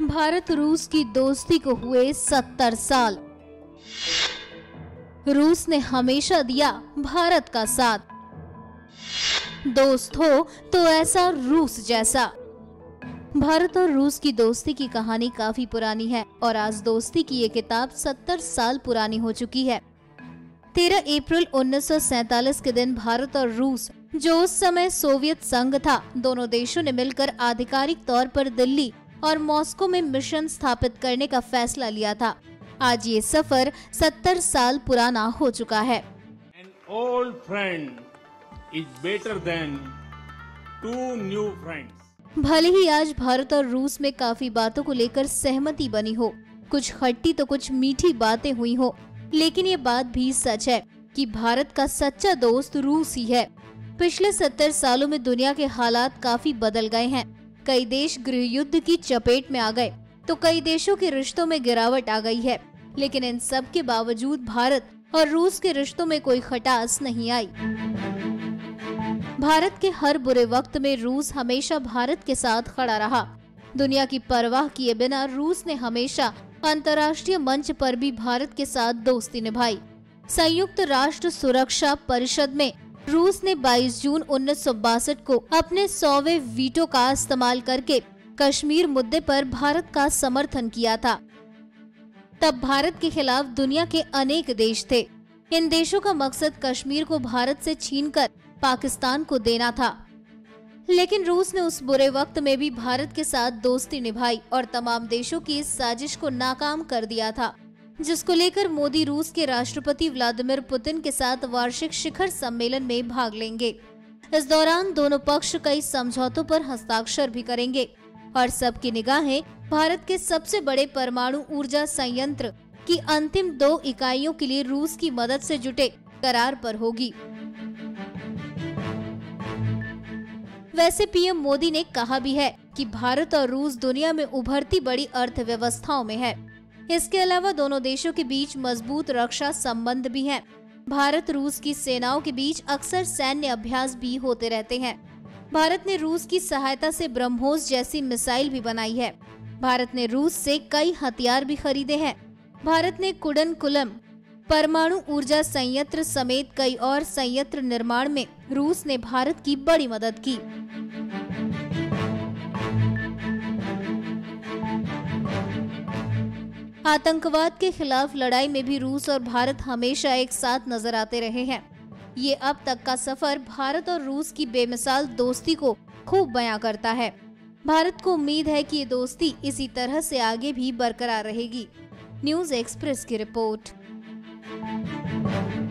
भारत रूस की दोस्ती को हुए 70 साल। रूस ने हमेशा दिया भारत का साथ। दोस्त हो तो ऐसा रूस जैसा। भारत और रूस की दोस्ती की कहानी काफी पुरानी है और आज दोस्ती की ये किताब 70 साल पुरानी हो चुकी है। 13 अप्रैल 1947 के दिन भारत और रूस, जो उस समय सोवियत संघ था, दोनों देशों ने मिलकर आधिकारिक तौर पर दिल्ली और मॉस्को में मिशन स्थापित करने का फैसला लिया था। आज ये सफर 70 साल पुराना हो चुका है। An old friend is better than two new friends. भले ही आज भारत और रूस में काफी बातों को लेकर सहमति बनी हो, कुछ खट्टी तो कुछ मीठी बातें हुई हो, लेकिन ये बात भी सच है कि भारत का सच्चा दोस्त रूस ही है। पिछले 70 सालों में दुनिया के हालात काफी बदल गए हैं। कई देश गृह युद्ध की चपेट में आ गए तो कई देशों के रिश्तों में गिरावट आ गई है, लेकिन इन सब के बावजूद भारत और रूस के रिश्तों में कोई खटास नहीं आई। भारत के हर बुरे वक्त में रूस हमेशा भारत के साथ खड़ा रहा। दुनिया की परवाह किए बिना रूस ने हमेशा अंतर्राष्ट्रीय मंच पर भी भारत के साथ दोस्ती निभाई। संयुक्त राष्ट्र सुरक्षा परिषद में रूस ने 22 जून 1962 को अपने 100वें वीटो का इस्तेमाल करके कश्मीर मुद्दे पर भारत का समर्थन किया था। तब भारत के खिलाफ दुनिया के अनेक देश थे। इन देशों का मकसद कश्मीर को भारत से छीनकर पाकिस्तान को देना था, लेकिन रूस ने उस बुरे वक्त में भी भारत के साथ दोस्ती निभाई और तमाम देशों की इस साजिश को नाकाम कर दिया था, जिसको लेकर मोदी रूस के राष्ट्रपति व्लादिमीर पुतिन के साथ वार्षिक शिखर सम्मेलन में भाग लेंगे। इस दौरान दोनों पक्ष कई समझौतों पर हस्ताक्षर भी करेंगे और सबकी निगाहें भारत के सबसे बड़े परमाणु ऊर्जा संयंत्र की अंतिम 2 इकाइयों के लिए रूस की मदद से जुटे करार पर होगी। वैसे पीएम मोदी ने कहा भी है कि भारत और रूस दुनिया में उभरती बड़ी अर्थव्यवस्थाओं में है। इसके अलावा दोनों देशों के बीच मजबूत रक्षा संबंध भी हैं। भारत रूस की सेनाओं के बीच अक्सर सैन्य अभ्यास भी होते रहते हैं। भारत ने रूस की सहायता से ब्रह्मोस जैसी मिसाइल भी बनाई है। भारत ने रूस से कई हथियार भी खरीदे हैं। भारत ने कुडनकुलम परमाणु ऊर्जा संयंत्र समेत कई और संयंत्र निर्माण में रूस ने भारत की बड़ी मदद की। आतंकवाद के खिलाफ लड़ाई में भी रूस और भारत हमेशा एक साथ नजर आते रहे हैं। ये अब तक का सफर भारत और रूस की बेमिसाल दोस्ती को खूब बयां करता है। भारत को उम्मीद है कि ये दोस्ती इसी तरह से आगे भी बरकरार रहेगी। न्यूज़ एक्सप्रेस की रिपोर्ट।